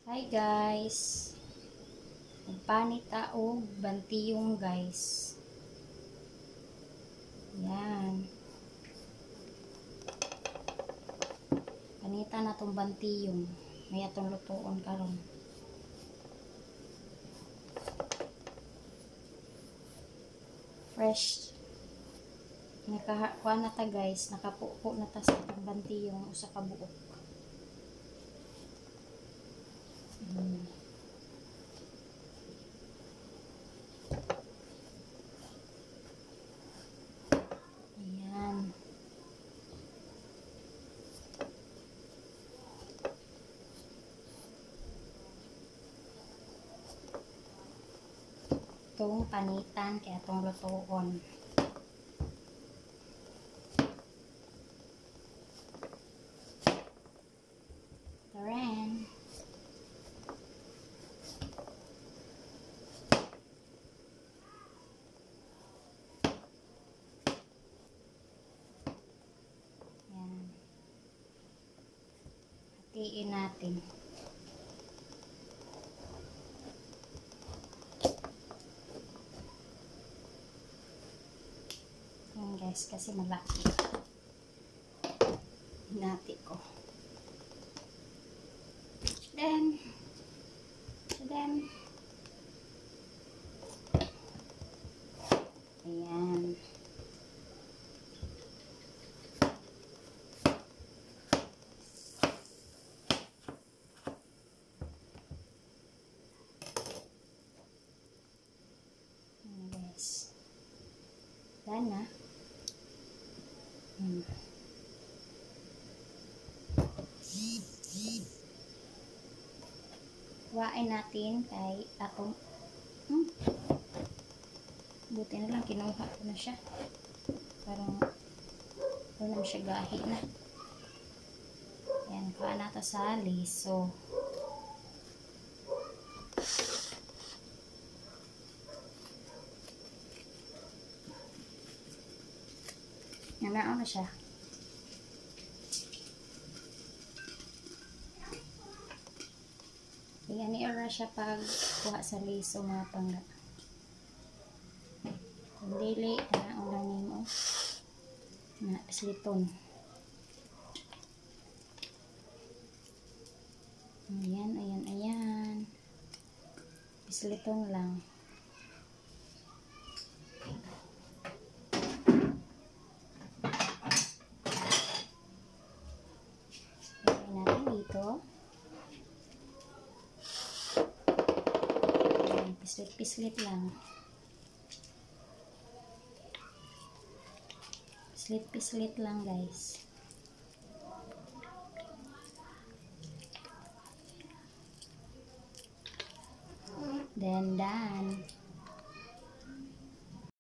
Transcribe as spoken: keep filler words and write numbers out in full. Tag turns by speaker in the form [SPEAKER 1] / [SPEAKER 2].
[SPEAKER 1] Hi guys, magpanita og bantiyong guys. Yan. Panita na tong bantiyong. May atong lutuon karon. Fresh. Nakakuha na ta guys, nakapupo na ta sa itong bantiyong usa ka buok. Hmm. Ayan. Itong panitan kaya itong lutuon. Taran. Hatiin natin. Yan guys, kasi malaki. Hinati ko. Then, then, ayan. Sana. Hmm. Wain natin kay atong hmm. Buti na lang kinuha ko na siya. Parang wala siya gahi na. Yan, kuha natin sa liso. Nanao na siya. Ayan, ni-ora siya pag kuha sa liso mga pangga. Kung dili, nanao lang nimo na sliton. Ayan, ayan, ayan. Sliton lang. Dito pislit-pislit lang, pislit-pislit lang guys. Then done.